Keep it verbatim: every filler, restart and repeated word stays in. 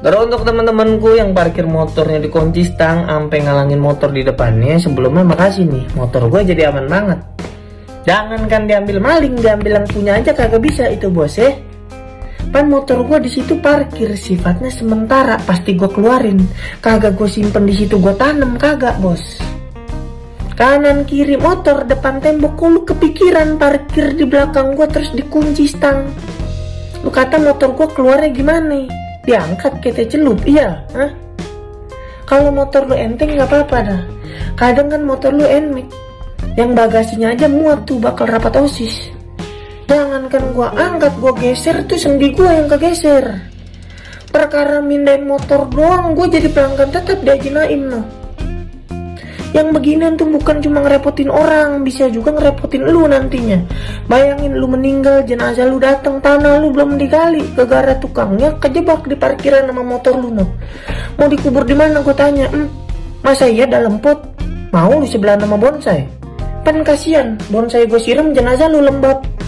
Terus untuk teman-temanku yang parkir motornya dikunci stang sampai ngalangin motor di depannya, sebelumnya makasih nih, motor gue jadi aman banget. Jangankan diambil maling, diambil yang punya aja kagak bisa itu bos ya. Pan motor gue di situ parkir sifatnya sementara, pasti gue keluarin, kagak gue simpen di situ gue tanam, kagak bos. Kanan kiri motor, depan tembok, kok lu kepikiran parkir di belakang gue terus dikunci stang? Lu kata motor gue keluarnya gimana? Diangkat kita celup, iya? Hah? Kalau motor lu enteng nggak apa-apa dah. Kadang kan motor lu enmek, yang bagasinya aja muat tuh bakal rapat osis. Jangankan gua angkat, gua geser tuh sendi gua yang kegeser. Perkara mindahin motor doang, gua jadi pelanggan tetap diajinain noh. Yang beginian tuh bukan cuma ngerepotin orang, bisa juga ngerepotin lu nantinya. Bayangin lu meninggal, jenazah lu datang, tanah lu belum digali, gara-gara tukangnya kejebak di parkiran sama motor lu noh. Mau dikubur di mana gue tanya? Hmm, masa iya dalam pot? Mau lu sebelah nama bonsai? Pan kasihan, bonsai gue siram, jenazah lu lembab.